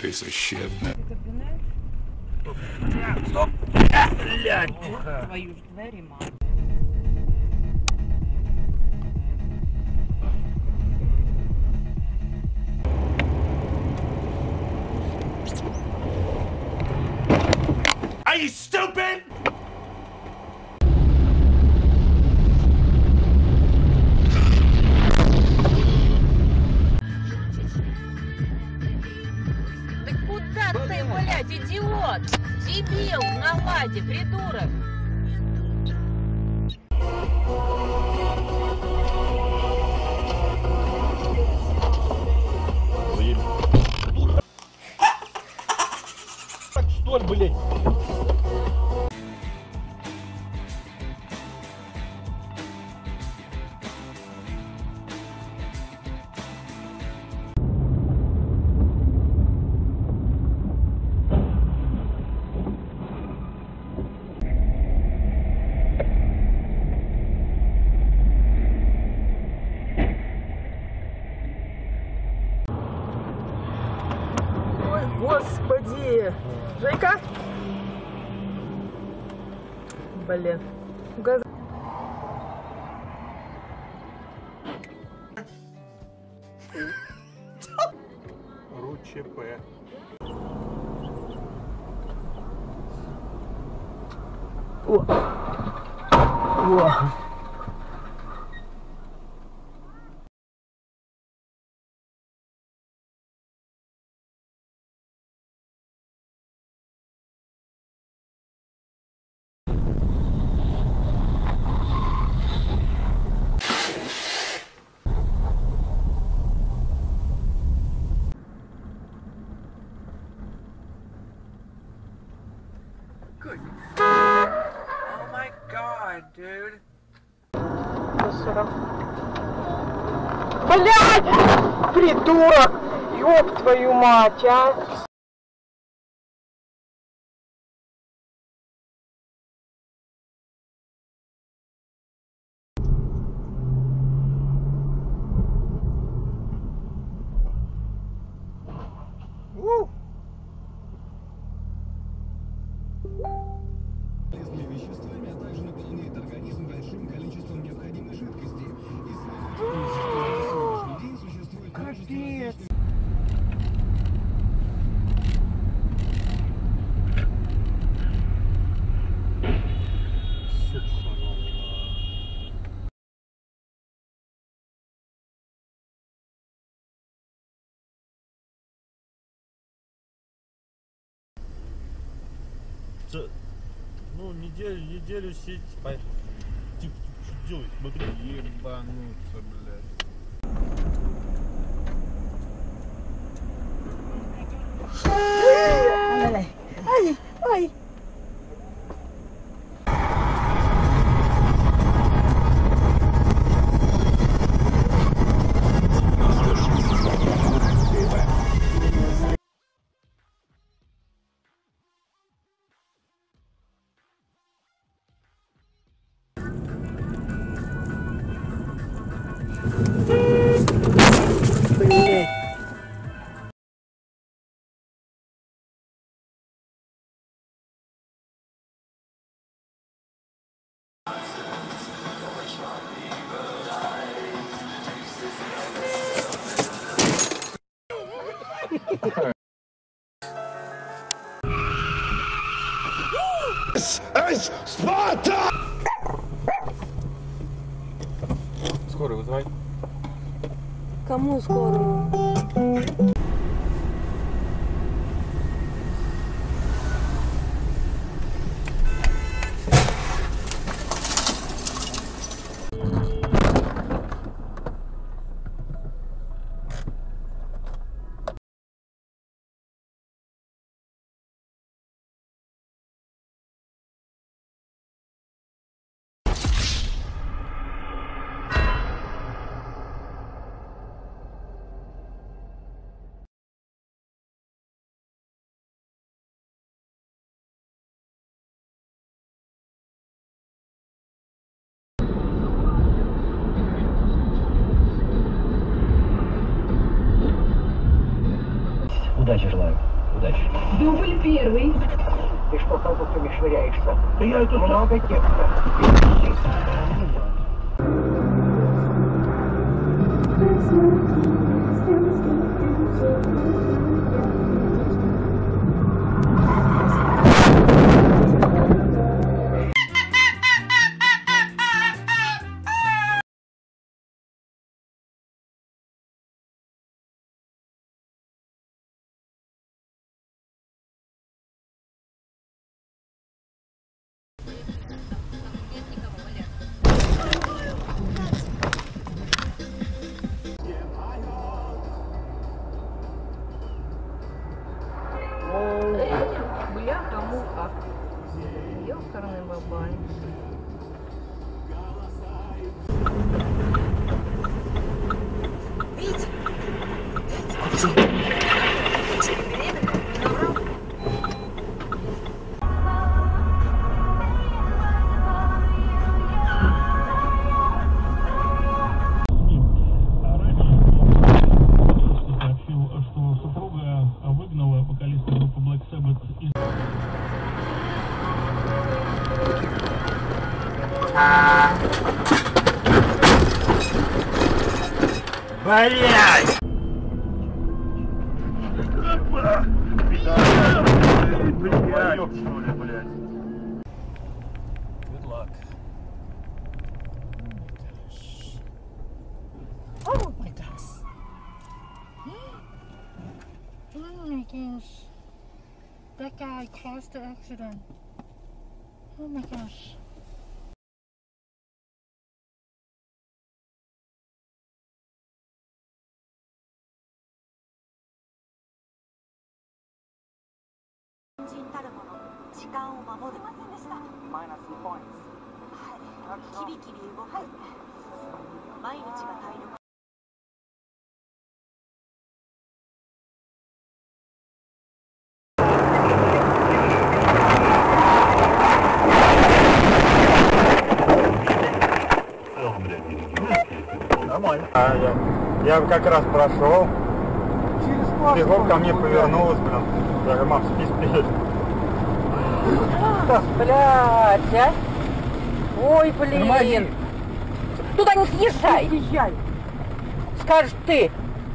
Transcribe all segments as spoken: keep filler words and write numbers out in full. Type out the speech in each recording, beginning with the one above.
piece of shit. Стоп! Блядь! Твою ж двері, мам. Are you stupid? Ты куда ты, блядь, идиот? Дебил на ладе, придурок. Что ли, блядь? Господи! Жека? Блин. Газ... РУ-ЧП. О! О! Good. Oh my god, dude. Блядь! Придурок! Ёб твою мать, а! У! Полезными веществами, а также наполняет организм большим количеством необходимой жидкости. И день существует Капец! Ну, неделю, неделю сидеть. Типа, что делать? Смотри. Ебануться, блядь. Ай, ай, ай. Блядь. Спарта! Скорую вызывай. Кому скорую? Удачи желаю. Удачи. Дубль первый. Ты что продуктами швыряешься? Да я это много текста. Бляха-муха. Ёкарный бабай. Витя! Сообщил, что супруга выгнала вокалиста группы Black Sabbath из... Блять! Good luck. Oh my gosh. Oh my gosh. That guy caused the accident. Oh my gosh. Нормально. А, я, я как раз прошел. Бегом ко мне повернулась, блин. Я говорю, мам, спи, спи. Блядь, а? Ой, блин. Нормально. Туда не съезжай. Езжай. Скажешь ты.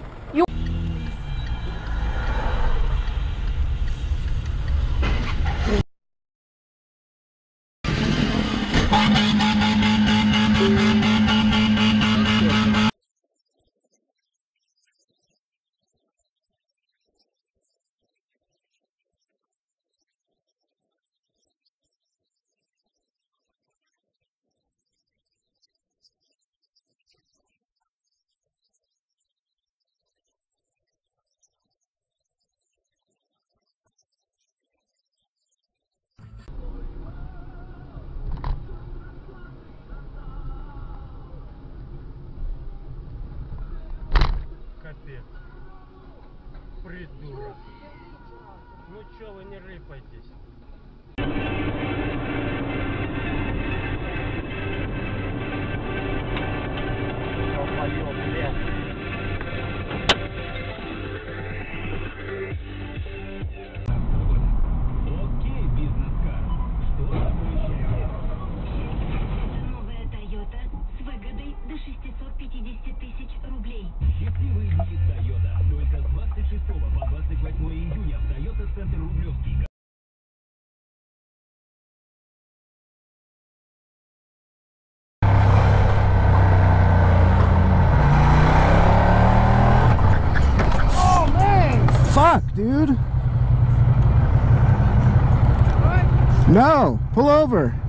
Капец. Придурок. Ну чё вы не рыпайтесь? Окей, бизнес-кар. Что обещаете? Новая Toyota с выгодой до шестисот пятидесяти тысяч рублей. Счастливый будет Toyota. Только с двадцать шестого по двадцать восьмое июня в Toyota Центр Рублевский. Fuck, dude. No, pull over.